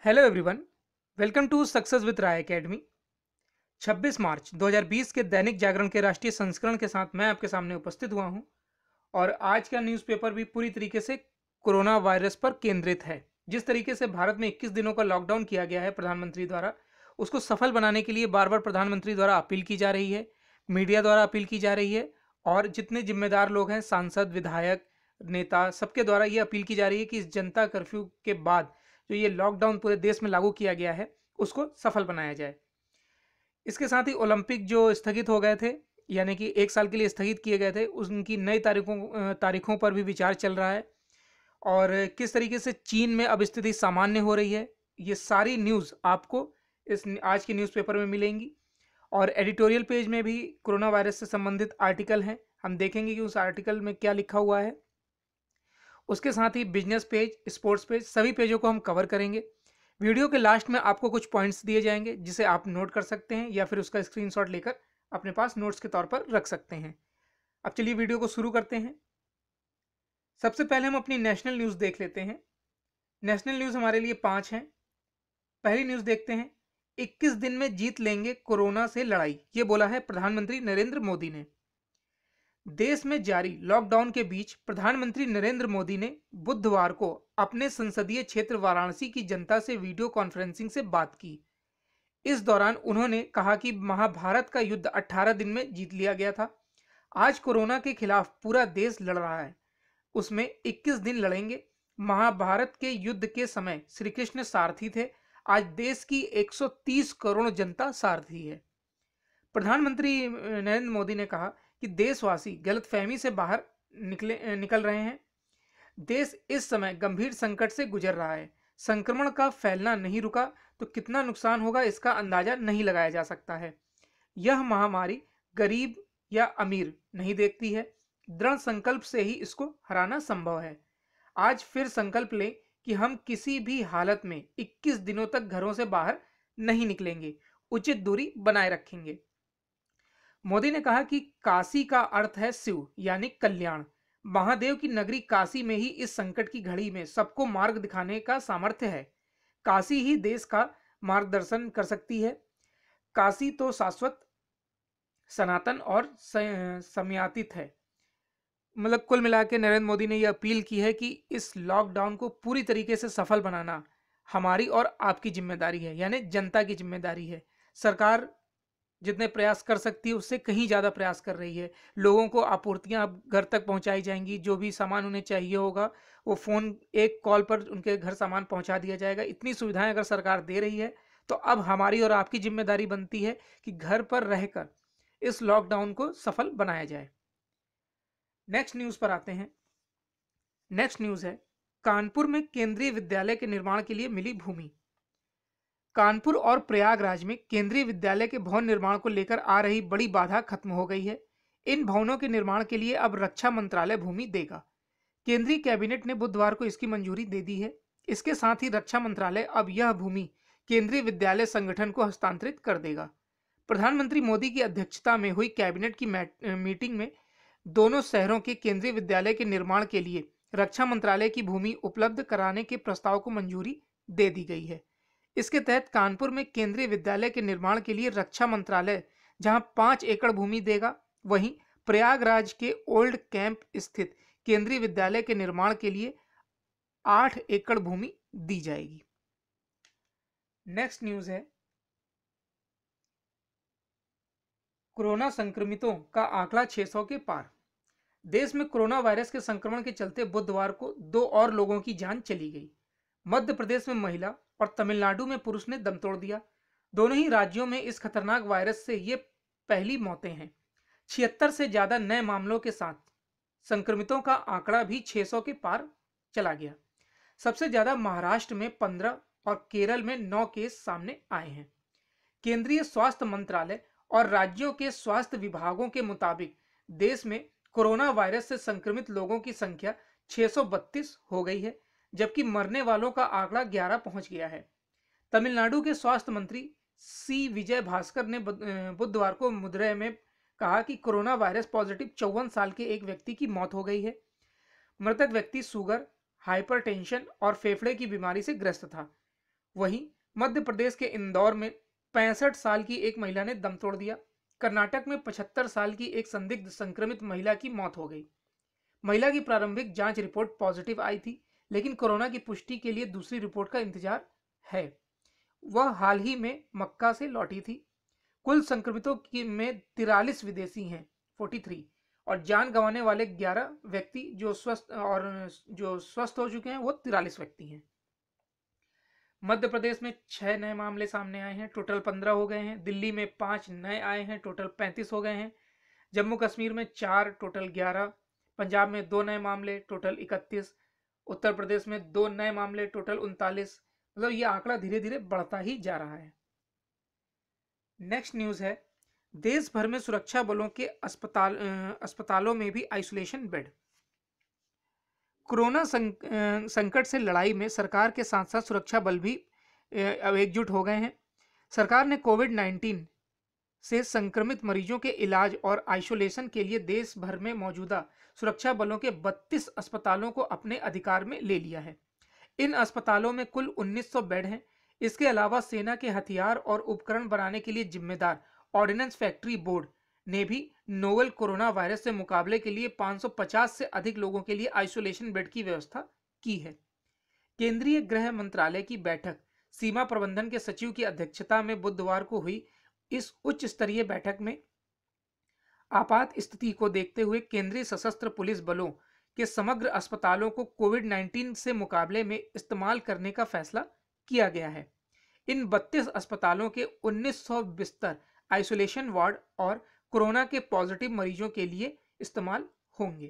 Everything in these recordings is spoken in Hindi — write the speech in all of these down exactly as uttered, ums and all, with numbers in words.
Hello everyone, welcome to Success with Rai Academy. छब्बीस मार्च दो हज़ार बीस के दैनिक जागरण के राष्ट्रीय संस्करण के साथ मैं आपके सामने उपस्थित हुआ हूं और आज का न्यूज़पेपर भी पूरी तरीके से कोरोना वायरस पर केंद्रित है। जिस तरीके से भारत में इक्कीस दिनों का लॉकडाउन किया गया है प्रधानमंत्री द्वारा, उसको सफल बनाने के लिए बार बार प्रधानमंत्री द्वारा अपील की जा रही है, मीडिया द्वारा अपील की जा रही है और जितने जिम्मेदार लोग हैं, सांसद, विधायक, नेता, सबके द्वारा ये अपील की जा रही है कि इस जनता कर्फ्यू के बाद जो ये लॉकडाउन पूरे देश में लागू किया गया है उसको सफल बनाया जाए। इसके साथ ही ओलंपिक जो स्थगित हो गए थे, यानी कि एक साल के लिए स्थगित किए गए थे, उनकी नई तारीखों तारीखों पर भी विचार चल रहा है और किस तरीके से चीन में अब स्थिति सामान्य हो रही है, ये सारी न्यूज़ आपको इस आज के न्यूज़पेपर में मिलेंगी। और एडिटोरियल पेज में भी कोरोना वायरस से संबंधित आर्टिकल हैं, हम देखेंगे कि उस आर्टिकल में क्या लिखा हुआ है। उसके साथ ही बिजनेस पेज, स्पोर्ट्स पेज, सभी पेजों को हम कवर करेंगे। वीडियो के लास्ट में आपको कुछ पॉइंट्स दिए जाएंगे जिसे आप नोट कर सकते हैं या फिर उसका स्क्रीनशॉट लेकर अपने पास नोट्स के तौर पर रख सकते हैं। अब चलिए वीडियो को शुरू करते हैं। सबसे पहले हम अपनी नेशनल न्यूज़ देख लेते हैं। नेशनल न्यूज़ हमारे लिए पांच हैं। पहली न्यूज़ देखते हैं। इक्कीस दिन में जीत लेंगे कोरोना से लड़ाई, ये बोला है प्रधानमंत्री नरेंद्र मोदी ने। देश में जारी लॉकडाउन के बीच प्रधानमंत्री नरेंद्र मोदी ने बुधवार को अपने संसदीय क्षेत्र वाराणसी की जनता से वीडियो कॉन्फ्रेंसिंग से बात की। इस दौरान उन्होंने कहा कि महाभारत का युद्ध अठारह दिन में जीत लिया गया था। आज कोरोना के खिलाफ पूरा देश लड़ रहा है, उसमें इक्कीस दिन लड़ेंगे। महाभारत के युद्ध के समय श्री कृष्ण सारथी थे, आज देश की एक सौ तीस करोड़ जनता सारथी है। प्रधानमंत्री नरेंद्र मोदी ने कहा कि देशवासी गलतफहमी से बाहर निकले निकल रहे हैं। देश इस समय गंभीर संकट से गुजर रहा है। संक्रमण का फैलना नहीं रुका तो कितना नुकसान होगा इसका अंदाजा नहीं लगाया जा सकता है। यह महामारी गरीब या अमीर नहीं देखती है, दृढ़ संकल्प से ही इसको हराना संभव है। आज फिर संकल्प लें कि हम किसी भी हालत में इक्कीस दिनों तक घरों से बाहर नहीं निकलेंगे, उचित दूरी बनाए रखेंगे। मोदी ने कहा कि काशी का अर्थ है शिव, यानी कल्याण। महादेव की नगरी काशी में ही इस संकट की घड़ी में सबको मार्ग दिखाने का सामर्थ्य है। काशी ही देश का मार्गदर्शन कर सकती है। काशी तो शाश्वत, सनातन और समयातीत है। मतलब कुल मिला के नरेंद्र मोदी ने यह अपील की है कि इस लॉकडाउन को पूरी तरीके से सफल बनाना हमारी और आपकी जिम्मेदारी है, यानी जनता की जिम्मेदारी है। सरकार जितने प्रयास कर सकती है उससे कहीं ज़्यादा प्रयास कर रही है। लोगों को आपूर्तियां अब घर तक पहुंचाई जाएंगी, जो भी सामान उन्हें चाहिए होगा वो फ़ोन एक कॉल पर उनके घर सामान पहुंचा दिया जाएगा। इतनी सुविधाएं अगर सरकार दे रही है तो अब हमारी और आपकी जिम्मेदारी बनती है कि घर पर रहकर इस लॉकडाउन को सफल बनाया जाए। नेक्स्ट न्यूज़ पर आते हैं। नेक्स्ट न्यूज़ है, कानपुर में केंद्रीय विद्यालय के निर्माण के लिए मिली भूमि। कानपुर और प्रयागराज में केंद्रीय विद्यालय के भवन निर्माण को लेकर आ रही बड़ी बाधा खत्म हो गई है। इन भवनों के निर्माण के लिए अब रक्षा मंत्रालय भूमि देगा। केंद्रीय कैबिनेट ने बुधवार को इसकी मंजूरी दे दी है। इसके साथ ही रक्षा मंत्रालय अब यह भूमि केंद्रीय विद्यालय संगठन को हस्तांतरित कर देगा। प्रधानमंत्री मोदी की अध्यक्षता में हुई कैबिनेट की मीटिंग में दोनों शहरों के केंद्रीय विद्यालय के निर्माण के लिए रक्षा मंत्रालय की भूमि उपलब्ध कराने के प्रस्ताव को मंजूरी दे दी गई है। इसके तहत कानपुर में केंद्रीय विद्यालय के निर्माण के लिए रक्षा मंत्रालय जहां पांच एकड़ भूमि देगा, वहीं प्रयागराज के ओल्ड कैंप स्थित केंद्रीय विद्यालय के निर्माण के लिए आठ एकड़ भूमि दी जाएगी। नेक्स्ट न्यूज है, कोरोना संक्रमितों का आंकड़ा छह सौ के पार। देश में कोरोना वायरस के संक्रमण के चलते बुधवार को दो और लोगों की जान चली गई। मध्य प्रदेश में महिला और तमिलनाडु में पुरुष ने दम तोड़ दिया। दोनों ही राज्यों में इस खतरनाक वायरस से ये पहली मौतें हैं। छिहत्तर से ज्यादा नए मामलों के साथ संक्रमितों का आंकड़ा भी छह सौ के पार चला गया। सबसे ज्यादा महाराष्ट्र में पंद्रह और केरल में नौ केस सामने आए हैं। केंद्रीय स्वास्थ्य मंत्रालय और राज्यों के स्वास्थ्य विभागों के मुताबिक देश में कोरोना वायरस से संक्रमित लोगों की संख्या छह सौ बत्तीस हो गई है, जबकि मरने वालों का आंकड़ा ग्यारह पहुंच गया है। तमिलनाडु के स्वास्थ्य मंत्री सी विजय भास्कर ने बुधवार को मदुरै में कहा कि कोरोना वायरस पॉजिटिव चौवन साल के एक व्यक्ति की मौत हो गई है। मृतक व्यक्ति शुगर, हाइपरटेंशन और फेफड़े की बीमारी से ग्रस्त था। वहीं मध्य प्रदेश के इंदौर में पैंसठ साल की एक महिला ने दम तोड़ दिया। कर्नाटक में पचहत्तर साल की एक संदिग्ध संक्रमित महिला की मौत हो गई। महिला की प्रारंभिक जांच रिपोर्ट पॉजिटिव आई थी, लेकिन कोरोना की पुष्टि के लिए दूसरी रिपोर्ट का इंतजार है। वह हाल ही में मक्का से लौटी थी। कुल संक्रमितों की में तिरालीस विदेशी हैं, तैंतालीस, और जान गंवाने वाले ग्यारह व्यक्ति जो स्वस्थ और जो स्वस्थ हो चुके हैं वो तिरालीस व्यक्ति हैं। मध्य प्रदेश में छह नए मामले सामने आए हैं, टोटल पंद्रह हो गए हैं। दिल्ली में पांच नए आए हैं, टोटल पैंतीस हो गए हैं। जम्मू कश्मीर में चार, टोटल ग्यारह। पंजाब में दो नए मामले, टोटल इकतीस। उत्तर प्रदेश में दो नए मामले, टोटल उनतालीस। मतलब ये आंकड़ा धीरे धीरे बढ़ता ही जा रहा है। नेक्स्ट न्यूज है, देश भर में सुरक्षा बलों के अस्पताल अस्पतालों में भी आइसोलेशन बेड। कोरोना संकट से लड़ाई में सरकार के साथ साथ सुरक्षा बल भी अब एकजुट हो गए हैं। सरकार ने कोविड नाइन्टीन से संक्रमित मरीजों के इलाज और आइसोलेशन के लिए देश भर में मौजूदा सुरक्षा बलों के बत्तीस अस्पतालों को अपने अधिकार में ले लिया है। इन अस्पतालों में कुल उन्नीस सौ बेड हैं। इसके अलावा सेना के हथियार और उपकरण बनाने के लिए जिम्मेदार ऑर्डिनेंस फैक्ट्री बोर्ड ने भी नोवेल कोरोना वायरस से मुकाबले के लिए पाँच सौ पचास से अधिक लोगों के लिए आइसोलेशन बेड की व्यवस्था की है। केंद्रीय गृह मंत्रालय की बैठक सीमा प्रबंधन के सचिव की अध्यक्षता में बुधवार को हुई। इस उच्च स्तरीय बैठक में आपात स्थिति को देखते हुए केंद्रीय सशस्त्र पुलिस बलों के समग्र अस्पतालों को कोविड नाइन्टीन से मुकाबले में इस्तेमाल करने का फैसला किया गया है। इन बत्तीस अस्पतालों के उन्नीस सौ बिस्तर आइसोलेशन वार्ड और कोरोना के पॉजिटिव मरीजों के लिए इस्तेमाल होंगे।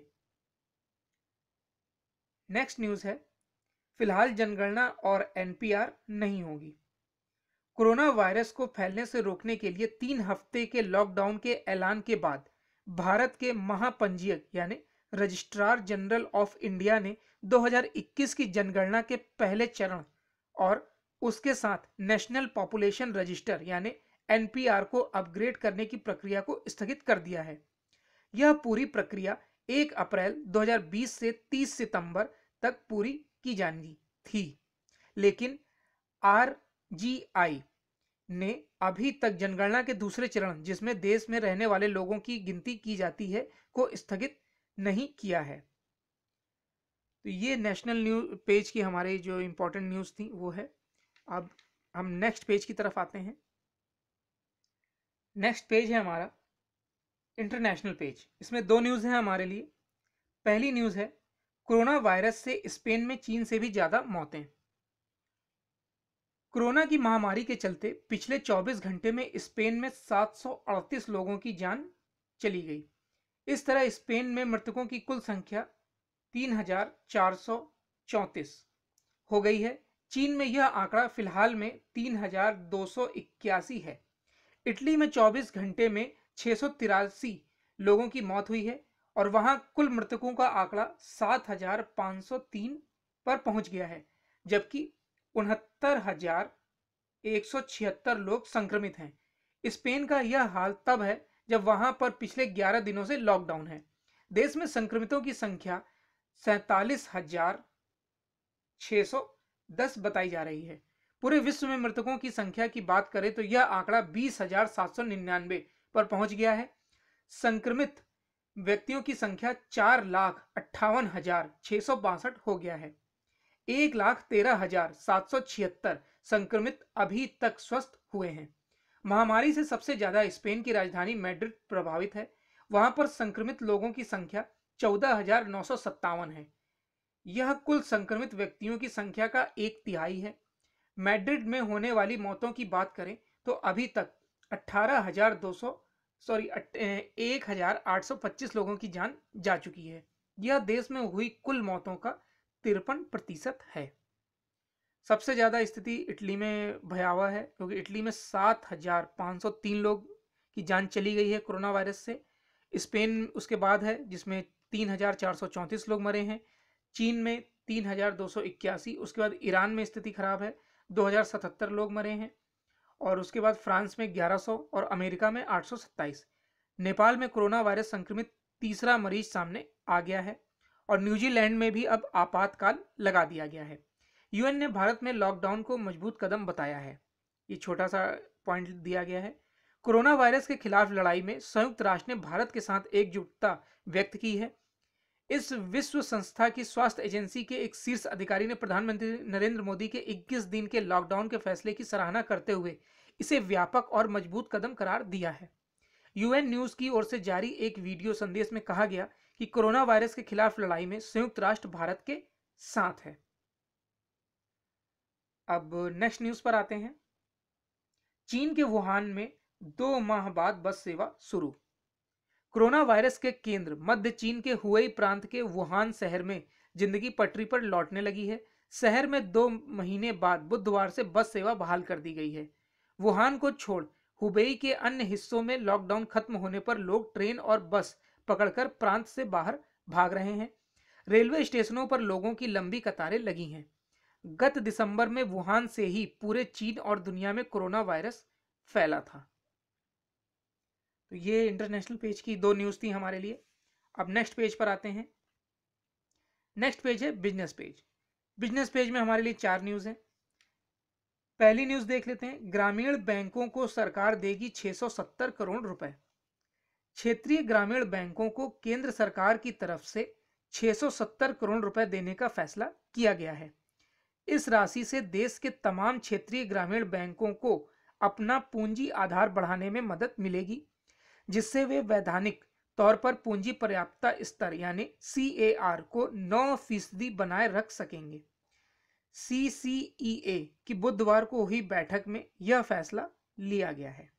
नेक्स्ट न्यूज है, फिलहाल जनगणना और एनपीआर नहीं होगी। कोरोना वायरस को फैलने से रोकने के लिए तीन हफ्ते के लॉकडाउन के ऐलान के बाद भारत के महापंजीयक यानी रजिस्ट्रार जनरल ऑफ इंडिया ने दो हज़ार इक्कीस की जनगणना के पहले चरण और उसके साथ नेशनल पॉपुलेशन रजिस्टर यानी एनपीआर को अपग्रेड करने की प्रक्रिया को स्थगित कर दिया है। यह पूरी प्रक्रिया एक अप्रैल दो हज़ार बीस से तीस सितंबर तक पूरी की जानी थी, लेकिन आरजीआई ने अभी तक जनगणना के दूसरे चरण, जिसमें देश में रहने वाले लोगों की गिनती की जाती है, को स्थगित नहीं किया है। तो ये नेशनल न्यूज पेज की हमारी जो इंपॉर्टेंट न्यूज थी वो है। अब हम नेक्स्ट पेज की तरफ आते हैं। नेक्स्ट पेज है हमारा इंटरनेशनल पेज। इसमें दो न्यूज हैं हमारे लिए। पहली न्यूज है, कोरोना वायरस से स्पेन में चीन से भी ज्यादा मौतें। कोरोना की महामारी के चलते पिछले चौबीस घंटे में स्पेन में सात सौ अड़तीस लोगों की जान चली गई। इस तरह स्पेन में मृतकों की कुल संख्या तीन हजार चार सौ चौंतीस हो गई है। चीन में यह आंकड़ा फिलहाल में तीन हजार दो सौ इक्यासी है। इटली में चौबीस घंटे में छह सौ तिरासी लोगों की मौत हुई है और वहां कुल मृतकों का आंकड़ा सात हजार पाँच सौ तीन पर पहुंच गया है, जबकि उनहत्तर हजार एक सौ छिहत्तर लोग संक्रमित हैं। स्पेन का यह हाल तब है जब वहां पर पिछले ग्यारह दिनों से लॉकडाउन है। देश में संक्रमितों की संख्या सैतालीस हजार छह सौ दस बताई जा रही है। पूरे विश्व में मृतकों की संख्या की बात करें तो यह आंकड़ा बीस हजार सात सौ निन्यानवे पर पहुंच गया है। संक्रमित व्यक्तियों की संख्या चार लाख अट्ठावन हजार छह सौ बासठ हो गया है। एक लाख तेरह हजार सात सौ छिहत्तर संक्रमित अभी तक स्वस्थ हुए हैं। महामारी से सबसे ज्यादा स्पेन की राजधानी मैड्रिड प्रभावित है। वहां पर संक्रमित लोगों की संख्या चौदह हजार नौ सौ सत्तावन है। यह कुल संक्रमित व्यक्तियों की संख्या का एक तिहाई है। मैड्रिड में होने वाली मौतों की बात करें तो अभी तक अठारह हजार दो सौ सॉरी एक हजार आठ सौ पच्चीस लोगों की जान जा चुकी है। यह देश में हुई कुल मौतों का तिरपन प्रतिशत है। सबसे ज्यादा स्थिति इटली में भयावह है, क्योंकि इटली में सात हजार पाँच सौ तीन लोग की जान चली गई है कोरोना वायरस से। स्पेन उसके बाद है, जिसमें तीन हजार चार सौ चौंतीस लोग मरे हैं। चीन में तीन हजार दो सौ इक्यासी। उसके बाद ईरान में स्थिति खराब है, दो हजार सतहत्तर लोग मरे हैं। और उसके बाद फ्रांस में ग्यारह सौ और अमेरिका में आठ सौ सत्ताईस। नेपाल में कोरोना वायरस संक्रमित तीसरा मरीज सामने आ गया है और न्यूजीलैंड में भी अब आपातकाल लगा दिया गया है। यूएन ने भारत में लॉकडाउन को मजबूत कदम बताया है। ये छोटा सा पॉइंट दिया गया है। कोरोना वायरस के खिलाफ लड़ाई में संयुक्त राष्ट्र ने भारत के साथ एकजुटता व्यक्त की है। इस विश्व संस्था की स्वास्थ्य एजेंसी के एक शीर्ष अधिकारी ने प्रधानमंत्री नरेंद्र मोदी के इक्कीस दिन के लॉकडाउन के फैसले की सराहना करते हुए इसे व्यापक और मजबूत कदम करार दिया है। यूएन न्यूज की ओर से जारी एक वीडियो संदेश में कहा गया कि कोरोना वायरस के खिलाफ लड़ाई में संयुक्त राष्ट्र भारत के साथ है। अब नेक्स्ट न्यूज पर आते हैं। चीन के वुहान में दो माह बाद बस सेवा शुरू। कोरोना वायरस के केंद्र मध्य चीन के हुई प्रांत के वुहान शहर में जिंदगी पटरी पर लौटने लगी है। शहर में दो महीने बाद बुधवार से बस सेवा बहाल कर दी गई है। वुहान को छोड़ हुबेई के अन्य हिस्सों में लॉकडाउन खत्म होने पर लोग ट्रेन और बस पकड़कर प्रांत से बाहर भाग रहे हैं। रेलवे स्टेशनों पर लोगों की लंबी कतारें लगी हैं। गत दिसंबर में वुहान से ही पूरे चीन और दुनिया में कोरोना वायरस फैला था। तो ये इंटरनेशनल पेज की दो न्यूज थी हमारे लिए। अब नेक्स्ट पेज पर आते हैं। नेक्स्ट पेज है बिजनेस पेज। बिजनेस पेज में हमारे लिए चार न्यूज हैं। पहली न्यूज देख लेते हैं। ग्रामीण बैंकों को सरकार देगी छह सौ सत्तर करोड़ रुपए। क्षेत्रीय ग्रामीण बैंकों को केंद्र सरकार की तरफ से छह सौ सत्तर करोड़ रुपए देने का फैसला किया गया है। इस राशि से देश के तमाम क्षेत्रीय ग्रामीण बैंकों को अपना पूंजी आधार बढ़ाने में मदद मिलेगी, जिससे वे वैधानिक तौर पर पूंजी पर्याप्तता स्तर यानी सी ए आर को नौ फीसदी बनाए रख सकेंगे। सी सी ई ए की बुधवार को हुई बैठक में यह फैसला लिया गया है।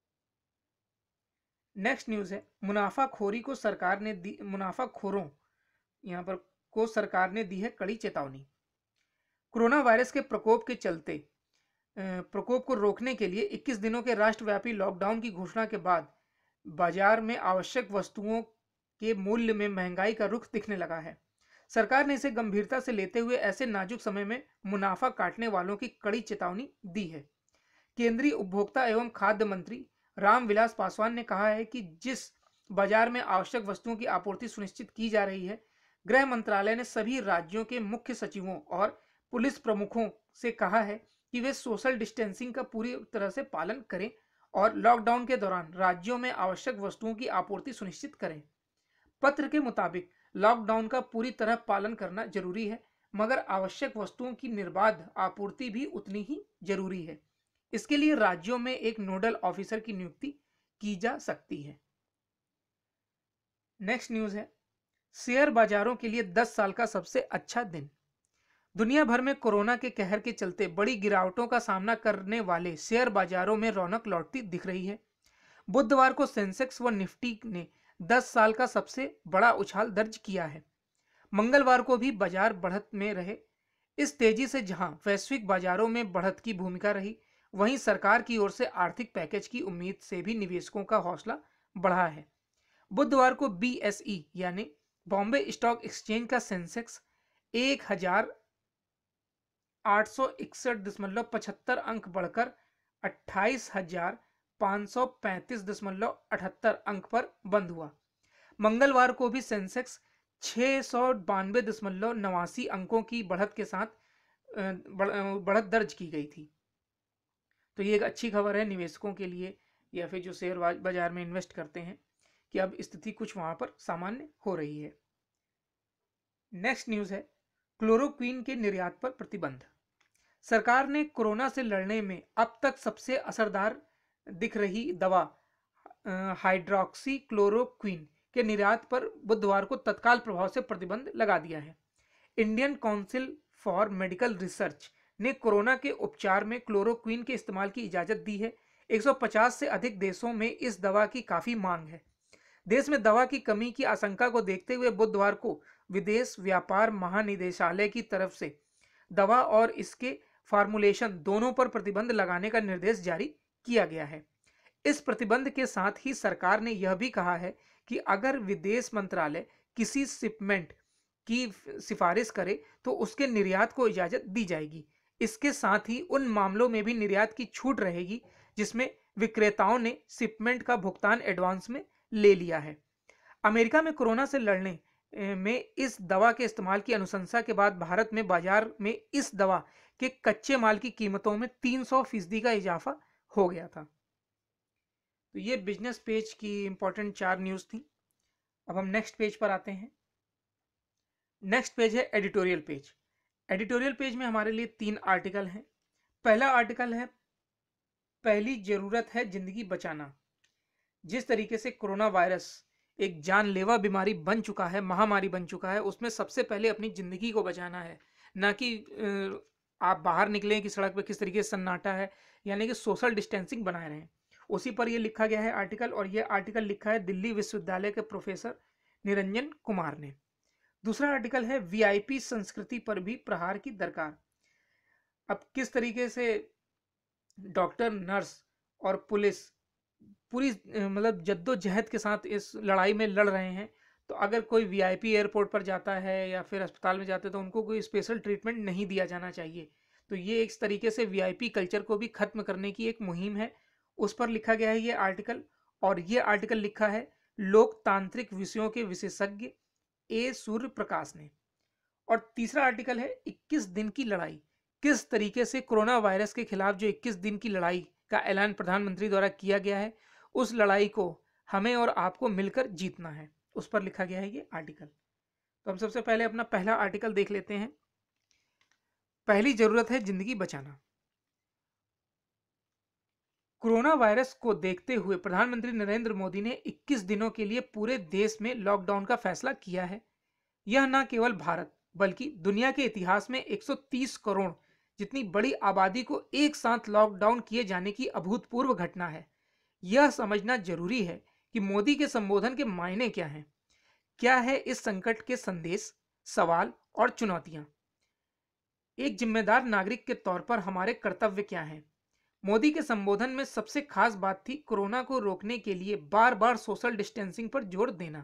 नेक्स्ट न्यूज है। मुनाफाखोरी को सरकार ने दी मुनाफाखोरों यहां पर को सरकार ने दी है कड़ी चेतावनी। कोरोना वायरस के प्रकोप के चलते प्रकोप को रोकने के लिए इक्कीस दिनों के राष्ट्रव्यापी लॉकडाउन की घोषणा के बाद बाजार में आवश्यक वस्तुओं के मूल्य में महंगाई का रुख दिखने लगा है। सरकार ने इसे गंभीरता से लेते हुए ऐसे नाजुक समय में मुनाफा काटने वालों की कड़ी चेतावनी दी है। केंद्रीय उपभोक्ता एवं खाद्य मंत्री रामविलास पासवान ने कहा है कि जिस बाजार में आवश्यक वस्तुओं की आपूर्ति सुनिश्चित की जा रही है, गृह मंत्रालय ने सभी राज्यों के मुख्य सचिवों और पुलिस प्रमुखों से कहा है कि वे सोशल डिस्टेंसिंग का पूरी तरह से पालन करें और लॉकडाउन के दौरान राज्यों में आवश्यक वस्तुओं की आपूर्ति सुनिश्चित करें। पत्र के मुताबिक लॉकडाउन का पूरी तरह पालन करना जरूरी है, मगर आवश्यक वस्तुओं की निर्बाध आपूर्ति भी उतनी ही जरूरी है। इसके लिए राज्यों में एक नोडल ऑफिसर की नियुक्ति की जा सकती है। नेक्स्ट न्यूज है। शेयर बाजारों के लिए दस साल का सबसे अच्छा दिन। दुनिया भर में कोरोना के कहर के चलते बड़ी गिरावटों का सामना करने वाले शेयर बाजारों में रौनक लौटती दिख रही है। बुधवार को सेंसेक्स व निफ्टी ने दस साल का सबसे बड़ा उछाल दर्ज किया है। मंगलवार को भी बाजार बढ़त में रहे। इस तेजी से जहां वैश्विक बाजारों में बढ़त की भूमिका रही, वहीं सरकार की ओर से आर्थिक पैकेज की उम्मीद से भी निवेशकों का हौसला बढ़ा है। बुधवार को बी एस ई यानी बॉम्बे स्टॉक एक्सचेंज का सेंसेक्स एक हजार आठ सौ इकसठ दशमलव पचहत्तर अंक बढ़कर अट्ठाईस हजार पाँच सौ पैंतीस दशमलव अठहत्तर अंक पर बंद हुआ। मंगलवार को भी सेंसेक्स छह सौ बानवे दशमलव नवासी अंकों की बढ़त के साथ बढ़त दर्ज की गई थी। तो ये एक अच्छी खबर है निवेशकों के लिए या फिर जो शेयर बाजार में इन्वेस्ट करते हैं कि अब स्थिति कुछ वहां पर सामान्य हो रही है। नेक्स्ट न्यूज है। क्लोरोक्वीन के निर्यात पर प्रतिबंध। सरकार ने कोरोना से लड़ने में अब तक सबसे असरदार दिख रही दवा हाइड्रोक्सी क्लोरोक्वीन के निर्यात पर बुधवार को तत्काल प्रभाव से प्रतिबंध लगा दिया है। Indian Council for Medical Research ने कोरोना के उपचार में क्लोरोक्वीन के इस्तेमाल की इजाजत दी है। एक सौ पचास से अधिक देशों में इस दवा की काफी मांग है। देश में दवा की कमी की आशंका को देखते हुए बुधवार को विदेश व्यापार महानिदेशालय की तरफ से दवा और इसके फार्मूलेशन दोनों पर प्रतिबंध लगाने का निर्देश जारी किया गया है। इस प्रतिबंध के साथ ही सरकार ने यह भी कहा है कि अगर विदेश मंत्रालय किसी शिपमेंट की सिफारिश करे तो उसके निर्यात को इजाजत दी जाएगी। इसके साथ ही उन मामलों में भी निर्यात की छूट रहेगी जिसमें विक्रेताओं ने शिपमेंट का भुगतान एडवांस में ले लिया है। अमेरिका में कोरोना से लड़ने में इस दवा के इस्तेमाल की अनुशंसा के बाद भारत में बाजार में इस दवा के कच्चे माल की कीमतों में तीन सौ फीसदी का इजाफा हो गया था। तो ये बिजनेस पेज की इंपॉर्टेंट चार न्यूज़ थी। अब हम नेक्स्ट पेज पर आते हैं। नेक्स्ट पेज है एडिटोरियल पेज। एडिटोरियल पेज में हमारे लिए तीन आर्टिकल हैं। पहला आर्टिकल है पहली जरूरत है जिंदगी बचाना। जिस तरीके से कोरोना वायरस एक जानलेवा बीमारी बन चुका है, महामारी बन चुका है, उसमें सबसे पहले अपनी जिंदगी को बचाना है, ना कि आप बाहर निकलें कि सड़क पे किस तरीके से सन्नाटा है, यानी कि सोशल डिस्टेंसिंग बनाए रहें। उसी पर यह लिखा गया है आर्टिकल, और यह आर्टिकल लिखा है दिल्ली विश्वविद्यालय के प्रोफेसर निरंजन कुमार ने। दूसरा आर्टिकल है वीआईपी संस्कृति पर भी प्रहार की दरकार। अब किस तरीके से डॉक्टर, नर्स और पुलिस पूरी मतलब जद्दोजहद के साथ इस लड़ाई में लड़ रहे हैं, तो अगर कोई वीआईपी एयरपोर्ट पर जाता है या फिर अस्पताल में जाते हैं तो उनको कोई स्पेशल ट्रीटमेंट नहीं दिया जाना चाहिए। तो ये एक तरीके से वीआईपी कल्चर को भी खत्म करने की एक मुहिम है, उस पर लिखा गया है ये आर्टिकल। और ये आर्टिकल लिखा है लोकतांत्रिक विषयों के विशेषज्ञ ए सूर्य प्रकाश ने। और तीसरा आर्टिकल है इक्कीस दिन की लड़ाई। किस तरीके से कोरोना वायरस के खिलाफ जो इक्कीस दिन की लड़ाई का ऐलान प्रधानमंत्री द्वारा किया गया है, उस लड़ाई को हमें और आपको मिलकर जीतना है, उस पर लिखा गया है ये आर्टिकल। तो हम सबसे पहले अपना पहला आर्टिकल देख लेते हैं। पहली जरूरत है जिंदगी बचाना। कोरोना वायरस को देखते हुए प्रधानमंत्री नरेंद्र मोदी ने इक्कीस दिनों के लिए पूरे देश में लॉकडाउन का फैसला किया है। यह न केवल भारत बल्कि दुनिया के इतिहास में एक सौ तीस करोड़ जितनी बड़ी आबादी को एक साथ लॉकडाउन किए जाने की अभूतपूर्व घटना है। यह समझना जरूरी है कि मोदी के संबोधन के मायने क्या हैं, क्या है इस संकट के संदेश, सवाल और चुनौतियां। एक जिम्मेदार नागरिक के तौर पर हमारे कर्तव्य क्या हैं। मोदी के संबोधन में सबसे खास बात थी कोरोना को रोकने के लिए बार बार सोशल डिस्टेंसिंग पर जोर देना।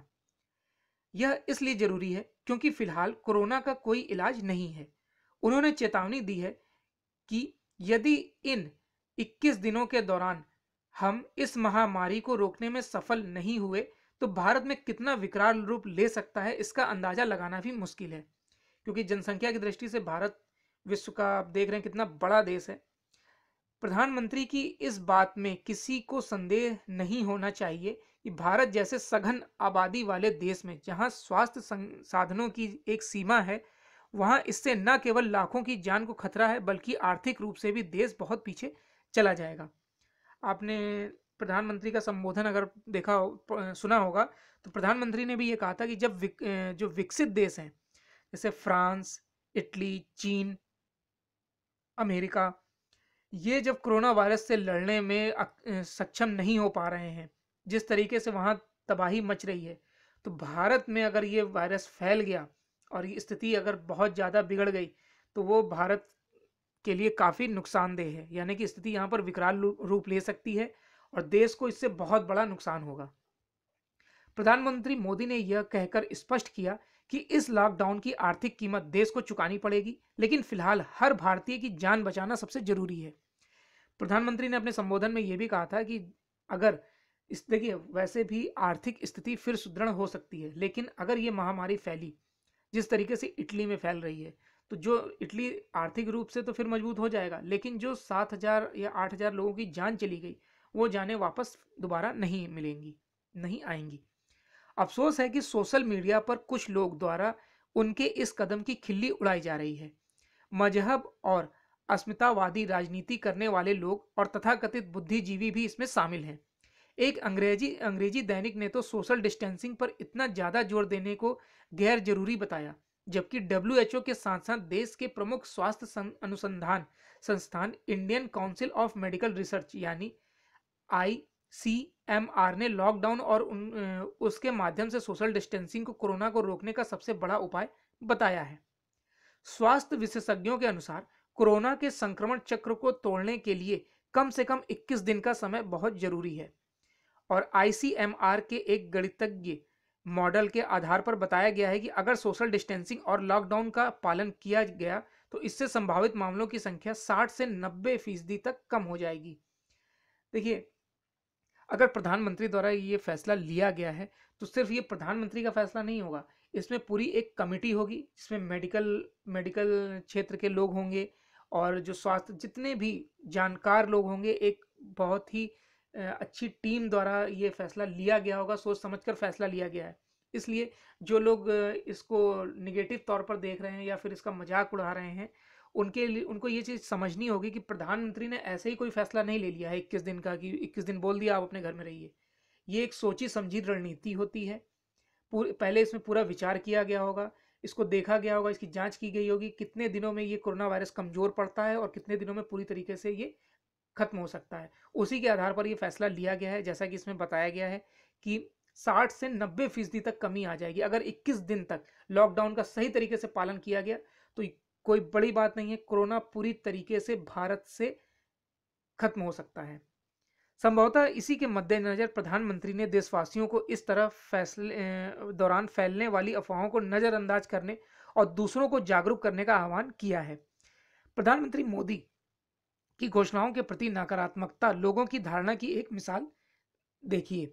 यह इसलिए जरूरी है क्योंकि फिलहाल कोरोना का कोई इलाज नहीं है। उन्होंने चेतावनी दी है कि यदि इन इक्कीस दिनों के दौरान हम इस महामारी को रोकने में सफल नहीं हुए तो भारत में कितना विकराल रूप ले सकता है इसका अंदाजा लगाना भी मुश्किल है, क्योंकि जनसंख्या की दृष्टि से भारत विश्व का आप देख रहे हैं कितना बड़ा देश है। प्रधानमंत्री की इस बात में किसी को संदेह नहीं होना चाहिए कि भारत जैसे सघन आबादी वाले देश में जहां स्वास्थ्य साधनों की एक सीमा है, वहां इससे न केवल लाखों की जान को खतरा है बल्कि आर्थिक रूप से भी देश बहुत पीछे चला जाएगा। आपने प्रधानमंत्री का संबोधन अगर देखा हो, सुना होगा, तो प्रधानमंत्री ने भी ये कहा था कि जब विक, जो विकसित देश हैं जैसे फ्रांस, इटली, चीन, अमेरिका, ये जब कोरोना वायरस से लड़ने में सक्षम नहीं हो पा रहे हैं, जिस तरीके से वहां तबाही मच रही है, तो भारत में अगर ये वायरस फैल गया और ये स्थिति अगर बहुत ज़्यादा बिगड़ गई तो वो भारत के लिए काफ़ी नुकसानदेह है, यानी कि स्थिति यहाँ पर विकराल रूप ले सकती है और देश को इससे बहुत बड़ा नुकसान होगा। प्रधानमंत्री मोदी ने यह कहकर स्पष्ट किया कि इस लॉकडाउन की आर्थिक कीमत देश को चुकानी पड़ेगी, लेकिन फिलहाल हर भारतीय की जान बचाना सबसे जरूरी है। प्रधानमंत्री ने अपने संबोधन में यह भी कहा था कि अगर इस देखिए वैसे भी आर्थिक स्थिति फिर सुदृढ़ हो सकती है, लेकिन अगर ये महामारी फैली जिस तरीके से इटली में फैल रही है, तो जो इटली आर्थिक रूप से तो फिर मजबूत हो जाएगा, लेकिन जो सात हजार या आठ हजार लोगों की जान चली गई वो जाने वापस दोबारा नहीं मिलेंगी, नहीं आएंगी। अफसोस है कि सोशल मीडिया पर कुछ लोग द्वारा उनके इस कदम की खिल्ली उड़ाई जा रही है। मजहब और अस्मितावादी राजनीति करने वाले लोग और तथाकथित बुद्धिजीवी भी इसमें शामिल हैं। एक अंग्रेजी अंग्रेजी दैनिक ने तो सोशल डिस्टेंसिंग पर इतना ज्यादा जोर देने को गैर जरूरी बताया, जबकि डब्ल्यू एच ओ के साथ साथ देश के प्रमुख स्वास्थ्य अनुसंधान संस्थान Indian Council of Medical Research यानी आई सी एम आर ने लॉकडाउन और उन, उसके माध्यम से सोशल डिस्टेंसिंग को कोरोना को रोकने का सबसे बड़ा उपाय बताया है। स्वास्थ्य विशेषज्ञों के अनुसार कोरोना के संक्रमण चक्र को तोड़ने के लिए कम से कम इक्कीस दिन का समय बहुत जरूरी है और आई सी एम आर के एक गणितज्ञ मॉडल के आधार पर बताया गया है कि अगर सोशल डिस्टेंसिंग और लॉकडाउन का पालन किया गया तो इससे संभावित मामलों की संख्या साठ से नब्बे फीसदी तक कम हो जाएगी। देखिए, अगर प्रधानमंत्री द्वारा ये फैसला लिया गया है तो सिर्फ ये प्रधानमंत्री का फैसला नहीं होगा, इसमें पूरी एक कमिटी होगी जिसमें मेडिकल मेडिकल क्षेत्र के लोग होंगे और जो स्वास्थ्य जितने भी जानकार लोग होंगे, एक बहुत ही अ, अच्छी टीम द्वारा ये फैसला लिया गया होगा, सोच समझकर फैसला लिया गया है। इसलिए जो लोग अ, इसको निगेटिव तौर पर देख रहे हैं या फिर इसका मजाक उड़ा रहे हैं, उनके लिए उनको ये चीज़ समझनी होगी कि प्रधानमंत्री ने ऐसे ही कोई फैसला नहीं ले लिया है इक्कीस दिन का कि इक्कीस दिन बोल दिया आप अपने घर में रहिए। ये एक सोची समझी रणनीति होती है। पूरे पहले इसमें पूरा विचार किया गया होगा, इसको देखा गया होगा, इसकी जांच की गई होगी कितने दिनों में ये कोरोना वायरस कमजोर पड़ता है और कितने दिनों में पूरी तरीके से ये खत्म हो सकता है। उसी के आधार पर ये फैसला लिया गया है। जैसा कि इसमें बताया गया है कि साठ से नब्बे फीसदी तक कमी आ जाएगी अगर इक्कीस दिन तक लॉकडाउन का सही तरीके से पालन किया गया तो कोई बड़ी बात नहीं है, कोरोना पूरी तरीके से भारत से खत्म हो सकता है। संभवतः इसी के मद्देनजर प्रधानमंत्री ने देशवासियों को इस तरह फैसले अ, दौरान फैलने वाली अफवाहों को नजरअंदाज करने और दूसरों को जागरूक करने का आह्वान किया है। प्रधानमंत्री मोदी की घोषणाओं के प्रति नकारात्मकता लोगों की धारणा की एक मिसाल देखिए।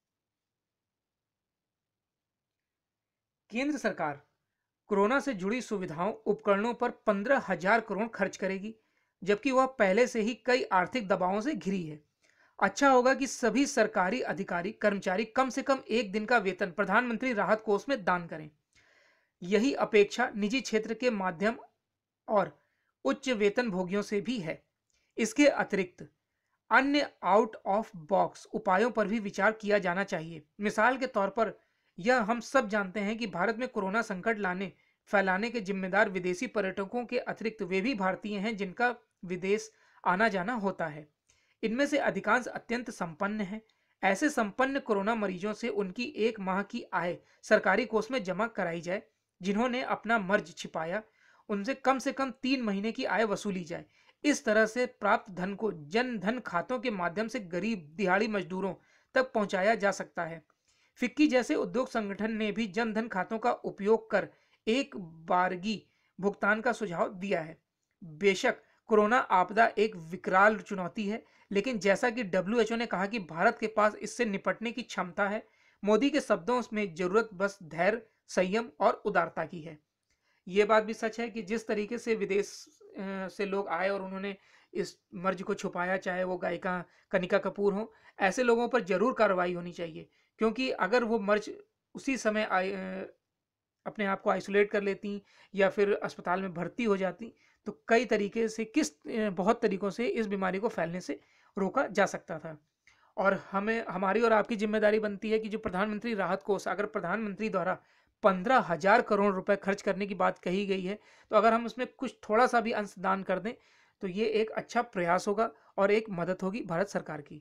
केंद्र सरकार कोरोना से जुड़ी सुविधाओं उपकरणों पर पंद्रह हजार करोड़ खर्च करेगी, जबकि वह पहले से ही कई आर्थिक दबावों से घिरी है। अच्छा होगा कि सभी सरकारी अधिकारी कर्मचारी कम से कम एक दिन का वेतन प्रधानमंत्री राहत कोष में दान करें। यही अपेक्षा निजी क्षेत्र के माध्यम और उच्च वेतन भोगियों से भी है। इसके अतिरिक्त अन्य आउट ऑफ बॉक्स उपायों पर भी विचार किया जाना चाहिए। मिसाल के तौर पर यह हम सब जानते हैं कि भारत में कोरोना संकट लाने फैलाने के जिम्मेदार विदेशी पर्यटकों के अतिरिक्त वे भी भारतीय हैं जिनका विदेश आना जाना होता है। इनमें से अधिकांश अत्यंत संपन्न हैं। ऐसे संपन्न कोरोना मरीजों से उनकी एक माह की आय सरकारी कोष में जमा कराई जाए। जिन्होंने अपना मर्ज छिपाया उनसे कम से कम तीन महीने की आय वसूली जाए। इस तरह से प्राप्त धन को जन धन खातों के माध्यम से गरीब दिहाड़ी मजदूरों तक पहुंचाया जा सकता है। फिक्की जैसे उद्योग संगठन ने भी जन धन खातों का उपयोग कर एक बारगी भुगतान का सुझाव दिया है। बेशक कोरोना आपदा एक विकराल चुनौती है, लेकिन जैसा कि डब्ल्यू एच ओ ने कहा कि भारत के पास इससे निपटने की क्षमता है। मोदी के शब्दों में जरूरत बस धैर्य, संयम और उदारता की है। ये बात भी सच है कि जिस तरीके से विदेश से लोग आए और उन्होंने इस मर्ज को छुपाया, चाहे वो गायिका कनिका कपूर हो, ऐसे लोगों पर जरूर कार्रवाई होनी चाहिए। क्योंकि अगर वो मर्ज उसी समय अपने आप को आइसोलेट कर लेती या फिर अस्पताल में भर्ती हो जाती तो कई तरीके से किस बहुत तरीकों से इस बीमारी को फैलने से रोका जा सकता था। और हमें हमारी और आपकी जिम्मेदारी बनती है कि जो प्रधानमंत्री राहत कोष, अगर प्रधानमंत्री द्वारा पंद्रह हजार करोड़ रुपए खर्च करने की बात कही गई है तो अगर हम उसमें कुछ थोड़ा सा भी अंश दान कर दें तो ये एक अच्छा प्रयास होगा और एक मदद होगी भारत सरकार की।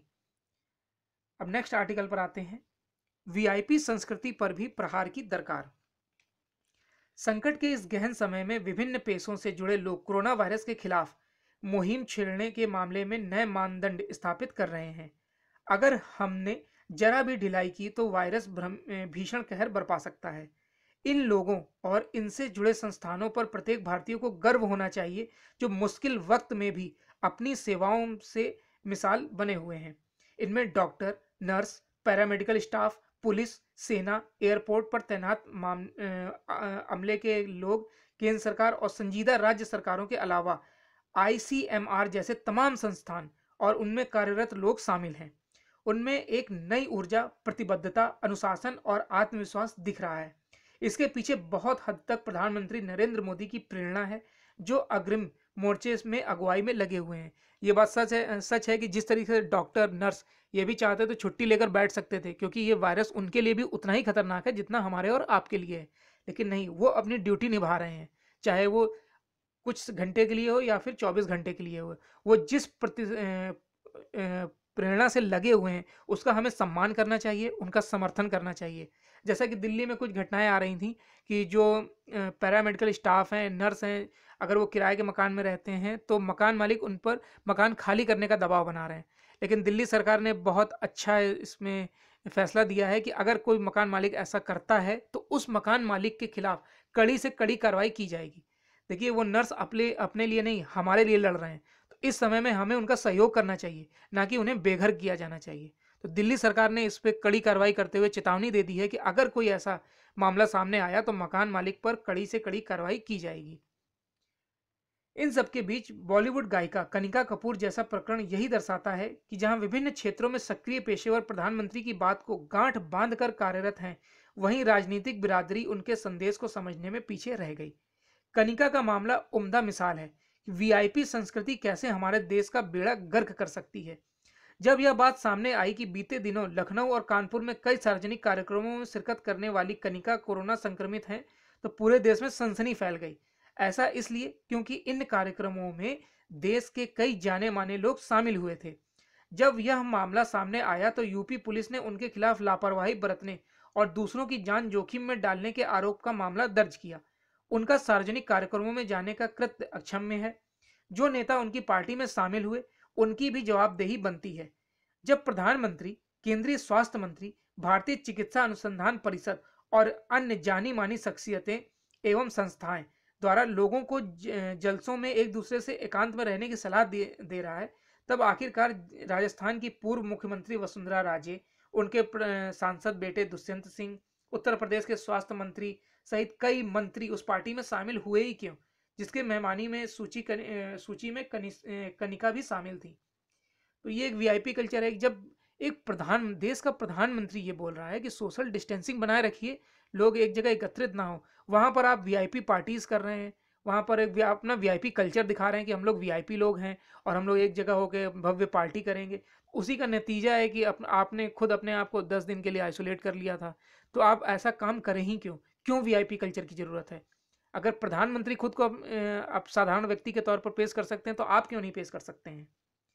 अब नेक्स्ट आर्टिकल पर आते हैं। वीआईपी संस्कृति पर भी प्रहार की दरकार। संकट के इस गहन समय में विभिन्न पेशों से जुड़े लोग कोरोना वायरस के खिलाफ मुहिम छेड़ने के मामले में नए मानदंड स्थापित कर रहे हैं। अगर हमने जरा भी ढिलाई की तो वायरस भीषण कहर बरपा सकता है। इन लोगों और इनसे जुड़े संस्थानों पर प्रत्येक भारतीय को गर्व होना चाहिए जो मुश्किल वक्त में भी अपनी सेवाओं से मिसाल बने हुए हैं। इनमें doctor, nurse, paramedical staff, police, सेना, एयरपोर्ट पर तैनात अमले के लोग, केंद्र सरकार और संजीदा राज्य सरकारों के अलावा आईसीएमआर जैसे तमाम संस्थान और उनमें कार्यरत लोग शामिल हैं। उनमें एक नई ऊर्जा, प्रतिबद्धता, अनुशासन और आत्मविश्वास दिख रहा है। इसके पीछे बहुत हद तक प्रधानमंत्री नरेंद्र मोदी की प्रेरणा है जो अग्रिम मोर्चे में अगुवाई में लगे हुए हैं। ये बात सच है सच है कि जिस तरीके से डॉक्टर, नर्स ये भी चाहते तो छुट्टी लेकर बैठ सकते थे क्योंकि ये वायरस उनके लिए भी उतना ही खतरनाक है जितना हमारे और आपके लिए है, लेकिन नहीं, वो अपनी ड्यूटी निभा रहे हैं, चाहे वो कुछ घंटे के लिए हो या फिर चौबीस घंटे के लिए हो। वो जिस प्रति प्रेरणा से लगे हुए हैं उसका हमें सम्मान करना चाहिए, उनका समर्थन करना चाहिए। जैसा कि दिल्ली में कुछ घटनाएं आ रही थी कि जो पैरामेडिकल स्टाफ हैं, नर्स हैं, अगर वो किराए के मकान में रहते हैं तो मकान मालिक उन पर मकान खाली करने का दबाव बना रहे हैं। लेकिन दिल्ली सरकार ने बहुत अच्छा इसमें फैसला दिया है कि अगर कोई मकान मालिक ऐसा करता है तो उस मकान मालिक के खिलाफ कड़ी से कड़ी कार्रवाई की जाएगी। देखिए, वो नर्स अपने अपने लिए नहीं, हमारे लिए लड़ रहे हैं, तो इस समय में हमें उनका सहयोग करना चाहिए, ना कि उन्हें बेघर किया जाना चाहिए। तो दिल्ली सरकार ने इस पर कड़ी कार्रवाई करते हुए चेतावनी दे दी है कि अगर कोई ऐसा मामला सामने आया तो मकान मालिक पर कड़ी से कड़ी कार्रवाई की जाएगी। इन सबके बीच बॉलीवुड गायिका कनिका कपूर जैसा प्रकरण यही दर्शाता है कि जहां विभिन्न क्षेत्रों में सक्रिय पेशेवर प्रधानमंत्री की बात को गांठ बांधकर कार्यरत हैं, वहीं राजनीतिक बिरादरी उनके संदेश को समझने में पीछे रह गई। कनिका का मामला उम्दा मिसाल है कि वीआईपी संस्कृति कैसे हमारे देश का बेड़ा गर्क कर सकती है। जब यह बात सामने आई कि बीते दिनों लखनऊ और कानपुर में कई सार्वजनिक कार्यक्रमों में शिरकत करने वाली कनिका कोरोना संक्रमित हैं, तो पूरे देश में सनसनी फैल गई। ऐसा इसलिए क्योंकि इन कार्यक्रमों में देश के कई जाने माने लोग शामिल हुए थे। जब यह मामला सामने आया तो यूपी पुलिस ने उनके खिलाफ लापरवाही बरतने और दूसरों की जान जोखिम में डालने के आरोप का मामला दर्ज किया। उनका सार्वजनिक कार्यक्रमों में जाने का कृत्य अक्षम्य है। जो नेता उनकी पार्टी में शामिल हुए, उनकी भी जवाबदेही बनती है। जब प्रधानमंत्री, केंद्रीय स्वास्थ्य मंत्री, भारतीय चिकित्सा अनुसंधान परिषद और अन्य जानी मानी शख्सियतें एवं संस्थाएं द्वारा लोगों को जलसों में एक दूसरे से एकांत में रहने की सलाह दे, दे रहा है, तब आखिरकार राजस्थान की पूर्व मुख्यमंत्री वसुंधरा राजे, उनके सांसद बेटे दुष्यंत सिंह, उत्तर प्रदेश के स्वास्थ्य मंत्री सहित कई मंत्री उस पार्टी में शामिल हुए ही क्यों, जिसके मेहमानी में सूची कन, सूची में कनिका भी शामिल थी। तो ये एक वीआईपी कल्चर है। जब एक प्रधान देश का प्रधानमंत्री ये बोल रहा है कि सोशल डिस्टेंसिंग बनाए रखिए, लोग एक जगह एकत्रित ना हो, वहां पर आप वीआईपी पार्टीज कर रहे हैं, वहां पर एक अपना वीआईपी कल्चर दिखा रहे हैं कि हम लोग वीआईपी लोग हैं और हम लोग एक जगह होकर भव्य पार्टी करेंगे। उसी का नतीजा है कि अप, आपने खुद अपने आप को दस दिन के लिए आइसोलेट कर लिया था। तो आप ऐसा काम करें ही क्यों? क्यों वीआईपी कल्चर की जरूरत है? अगर प्रधानमंत्री खुद को आप साधारण व्यक्ति के तौर पर पेश कर सकते हैं, तो आप क्यों नहीं पेश कर सकते हैं?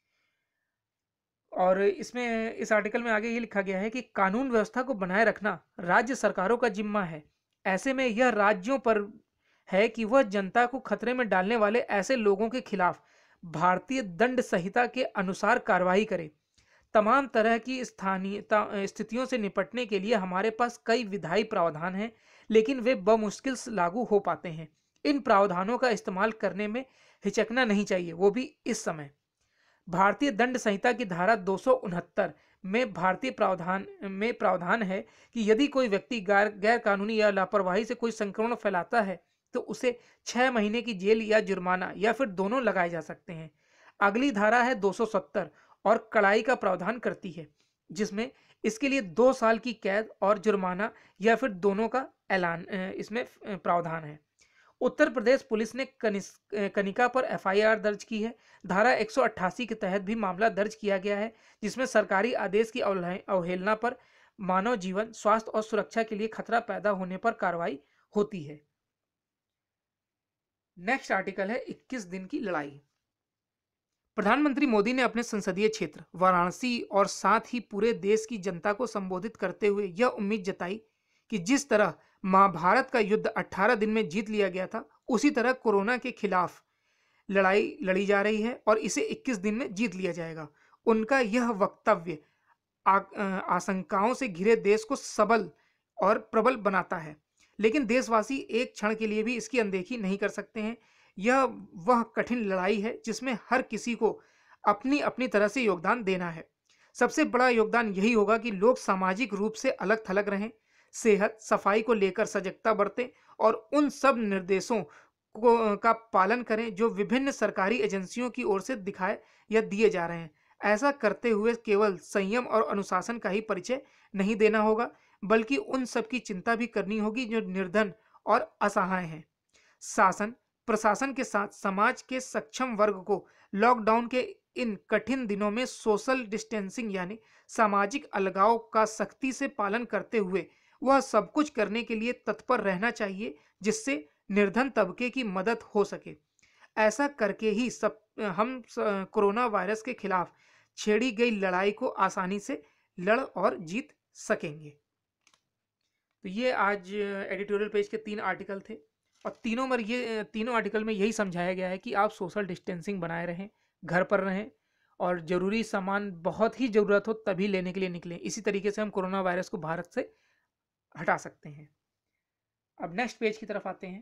और इसमें इस आर्टिकल में आगे ये लिखा गया है कि कानून व्यवस्था को बनाए रखना राज्य सरकारों का जिम्मा है। ऐसे में यह राज्यों पर है कि वह जनता को खतरे में डालने वाले ऐसे लोगों के खिलाफ भारतीय दंड संहिता के अनुसार कार्रवाई करे। तमाम तरह की स्थानीय स्थितियों से निपटने के लिए हमारे पास कई विधायी प्रावधान हैं, लेकिन वे बमुश्किल लागू हो पाते हैं। इन प्रावधानों का इस्तेमाल करने में हिचकना नहीं चाहिए, वो भी इस समय। भारतीय दंड संहिता की धारा दो सौ उनहत्तर में भारतीय प्रावधान में प्रावधान है कि यदि कोई व्यक्ति गैर गैर कानूनी या लापरवाही से कोई संक्रमण फैलाता है तो उसे छह महीने की जेल या जुर्माना या फिर दोनों लगाए जा सकते हैं। अगली धारा है दो सौ सत्तर और कड़ाई का प्रावधान करती है, जिसमें इसके लिए दो साल की कैद और जुर्माना या फिर दोनों का ऐलान इसमें प्रावधान है। उत्तर प्रदेश पुलिस ने कनिका पर एफआईआर दर्ज की है। धारा एक सौ अट्ठासी के तहत भी मामला दर्ज किया गया है, जिसमें सरकारी आदेश की अवहेलना पर मानव जीवन, स्वास्थ्य और सुरक्षा के लिए खतरा पैदा होने पर कार्रवाई होती है। नेक्स्ट आर्टिकल है इक्कीस दिन की लड़ाई। प्रधानमंत्री मोदी ने अपने संसदीय क्षेत्र वाराणसी और साथ ही पूरे देश की जनता को संबोधित करते हुए यह उम्मीद जताई कि जिस तरह महाभारत का युद्ध अठारह दिन में जीत लिया गया था, उसी तरह कोरोना के खिलाफ लड़ाई लड़ी जा रही है और इसे इक्कीस दिन में जीत लिया जाएगा। उनका यह वक्तव्य आशंकाओं से घिरे देश को सबल और प्रबल बनाता है, लेकिन देशवासी एक क्षण के लिए भी इसकी अनदेखी नहीं कर सकते हैं। यह वह कठिन लड़ाई है जिसमें हर किसी को अपनी अपनी तरह से योगदान देना है। सबसे बड़ा योगदान यही होगा कि लोग सामाजिक रूप से अलग थलग रहें, सेहत सफाई को लेकर सजगता बरतें और उन सब निर्देशों को का पालन करें जो विभिन्न सरकारी एजेंसियों की ओर से दिखाए या दिए जा रहे हैं। ऐसा करते हुए केवल संयम और अनुशासन का ही परिचय नहीं देना होगा, बल्कि उन सब की चिंता भी करनी होगी जो निर्धन और असहाय हैं। शासन प्रशासन के साथ समाज के सक्षम वर्ग को लॉकडाउन के इन कठिन दिनों में सोशल डिस्टेंसिंग यानी सामाजिक अलगाव का सख्ती से पालन करते हुए वह सब कुछ करने के लिए तत्पर रहना चाहिए जिससे निर्धन तबके की मदद हो सके। ऐसा करके ही सब हम कोरोना वायरस के खिलाफ छेड़ी गई लड़ाई को आसानी से लड़ और जीत सकेंगे। तो ये आज एडिटोरियल पेज के तीन आर्टिकल थे और तीनों में ये तीनों आर्टिकल में यही समझाया गया है कि आप सोशल डिस्टेंसिंग बनाए रहें, घर पर रहें और जरूरी सामान बहुत ही ज़रूरत हो तभी लेने के लिए निकलें। इसी तरीके से हम कोरोना वायरस को भारत से हटा सकते हैं। अब नेक्स्ट पेज की तरफ आते हैं।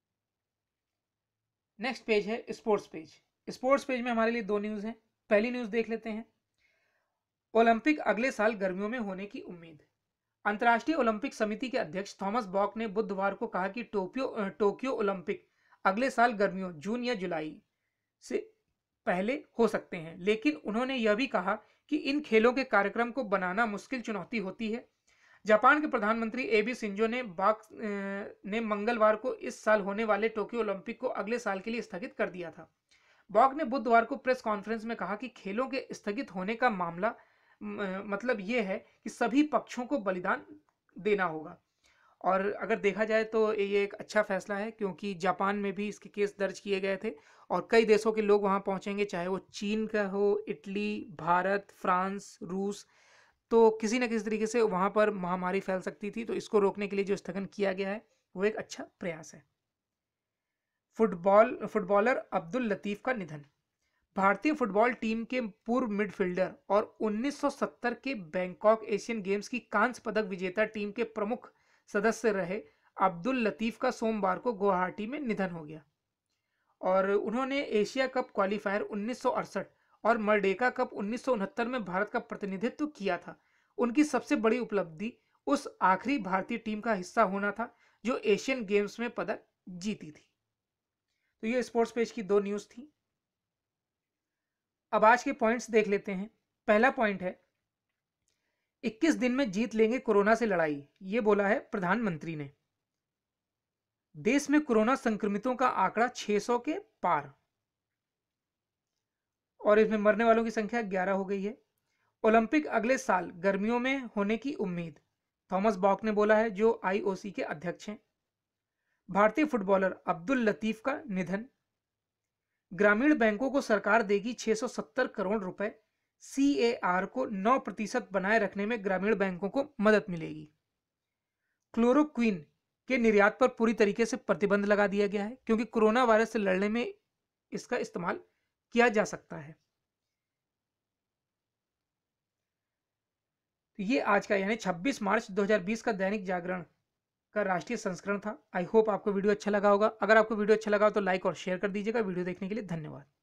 नेक्स्ट पेज है स्पोर्ट्स पेज। स्पोर्ट्स पेज में हमारे लिए दो न्यूज़ हैं। पहली न्यूज़ देख लेते हैं। ओलंपिक अगले साल गर्मियों में होने की उम्मीद। अंतर्राष्ट्रीय ओलंपिक समिति के अध्यक्ष थॉमस बॉक ने बुधवार को कहा कि टोक्यो टोक्यो ओलंपिक अगले साल गर्मियों जून या जुलाई से पहले हो सकते हैं, लेकिन उन्होंने यह भी कहा कि इन खेलों के कार्यक्रम को बनाना मुश्किल चुनौती होती है। जापान के प्रधानमंत्री एबी सिंजो ने बॉक ने मंगलवार को इस साल होने वाले टोक्यो ओलंपिक को अगले साल के लिए स्थगित कर दिया था। बॉक ने बुधवार को प्रेस कॉन्फ्रेंस में कहा कि खेलों के स्थगित होने का मामला मतलब यह है कि सभी पक्षों को बलिदान देना होगा। और अगर देखा जाए तो ये एक अच्छा फैसला है, क्योंकि जापान में भी इसके केस दर्ज किए गए थे और कई देशों के लोग वहां पहुंचेंगे, चाहे वो चीन का हो, इटली, भारत, फ्रांस, रूस। तो किसी न किसी तरीके से वहां पर महामारी फैल सकती थी, तो इसको रोकने के लिए जो स्थगन किया गया है वो एक अच्छा प्रयास है। फुटबॉल फुटबॉलर अब्दुल लतीफ का निधन। भारतीय फुटबॉल टीम के पूर्व मिडफील्डर और उन्नीस सौ सत्तर के बैंकॉक एशियन गेम्स की कांस्य पदक विजेता टीम के प्रमुख सदस्य रहे अब्दुल लतीफ का सोमवार को गुवाहाटी में निधन हो गया। और उन्होंने एशिया कप क्वालिफायर उन्नीस सौ अड़सठ और मर्डेका कप उन्नीस सौ उनहत्तर में भारत का प्रतिनिधित्व किया था। उनकी सबसे बड़ी उपलब्धि उस आखिरी भारतीय टीम का हिस्सा होना था जो एशियन गेम्स में पदक जीती थी। तो ये स्पोर्ट्स पेज की दो न्यूज थी। अब आज के पॉइंट्स देख लेते हैं। पहला पॉइंट है, इक्कीस दिन में जीत लेंगे कोरोना से लड़ाई, ये बोला है प्रधानमंत्री ने। देश में कोरोना संक्रमितों का आंकड़ा छह सौ के पार और इसमें मरने वालों की संख्या ग्यारह हो गई है। ओलंपिक अगले साल गर्मियों में होने की उम्मीद, थॉमस बॉक ने बोला है, जो आईओसी के अध्यक्ष हैं। भारतीय फुटबॉलर अब्दुल लतीफ का निधन। ग्रामीण बैंकों को सरकार देगी छह सौ सत्तर करोड़ रुपए, सीएआर को नौ प्रतिशत बनाए रखने में ग्रामीण बैंकों को मदद मिलेगी। क्लोरोक्विन के निर्यात पर पूरी तरीके से प्रतिबंध लगा दिया गया है, क्योंकि कोरोना वायरस से लड़ने में इसका इस्तेमाल किया जा सकता है। तो ये आज का यानी छब्बीस मार्च दो हज़ार बीस का दैनिक जागरण का राष्ट्रीय संस्करण था। आई होप आपको वीडियो अच्छा लगा होगा। अगर आपको वीडियो अच्छा लगा हो तो लाइक और शेयर कर दीजिएगा। वीडियो देखने के लिए धन्यवाद।